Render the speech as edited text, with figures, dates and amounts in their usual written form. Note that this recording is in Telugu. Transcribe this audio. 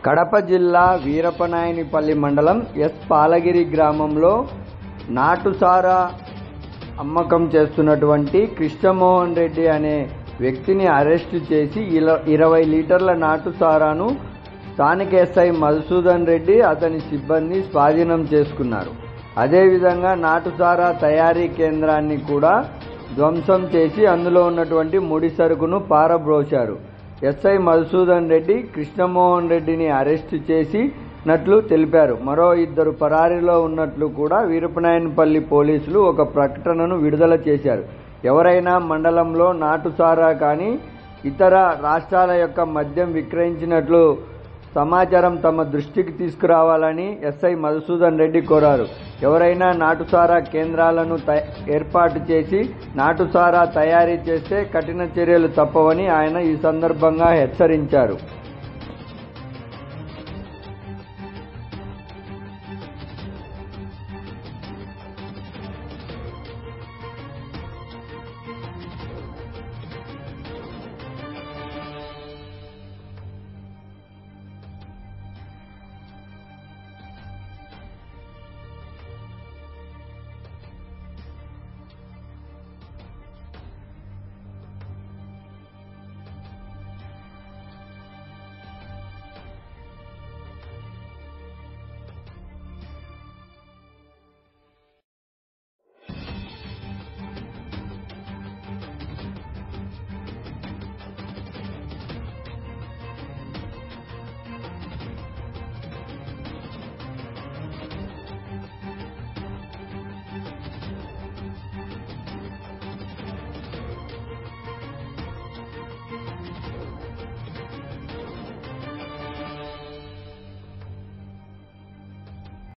కడప జిల్లా వీరపనాయనిపల్లి మండలం ఎస్ పాలగిరి గ్రామంలో నాటుసారా అమ్మకం చేస్తున్నటువంటి కృష్ణమోహన్ రెడ్డి అనే వ్యక్తిని అరెస్టు చేసి 20 లీటర్ల నాటుసారాను స్థానిక ఎస్ఐ మధుసూదన్ రెడ్డి అతని సిబ్బంది స్వాధీనం చేసుకున్నారు. అదేవిధంగా నాటుసారా తయారీ కేంద్రాన్ని కూడా ధ్వంసం చేసి అందులో ఉన్నటువంటి ముడి సరుకును పారబ్రోశారు. ఎస్ఐ మధుసూదన్ రెడ్డి కృష్ణమోహన్ రెడ్డిని అరెస్టు చేసినట్లు తెలిపారు. మరో 2 పరారీలో ఉన్నట్లు కూడా వీరపనాయనిపల్లి పోలీసులు ఒక ప్రకటనను విడుదల చేశారు. ఎవరైనా మండలంలో నాటుసారా కానీ ఇతర రాష్ట్రాల యొక్క మద్యం విక్రయించినట్లు సమాచారం తమ దృష్టికి తీసుకురావాలని ఎస్ఐ మధుసూదన్ రెడ్డి కోరారు. ఎవరైనా నాటుసారా కేంద్రాలను ఏర్పాటు చేసి నాటుసారా తయారీ చేస్తే కఠిన చర్యలు తప్పవని ఆయన ఈ సందర్భంగా హెచ్చరించారు.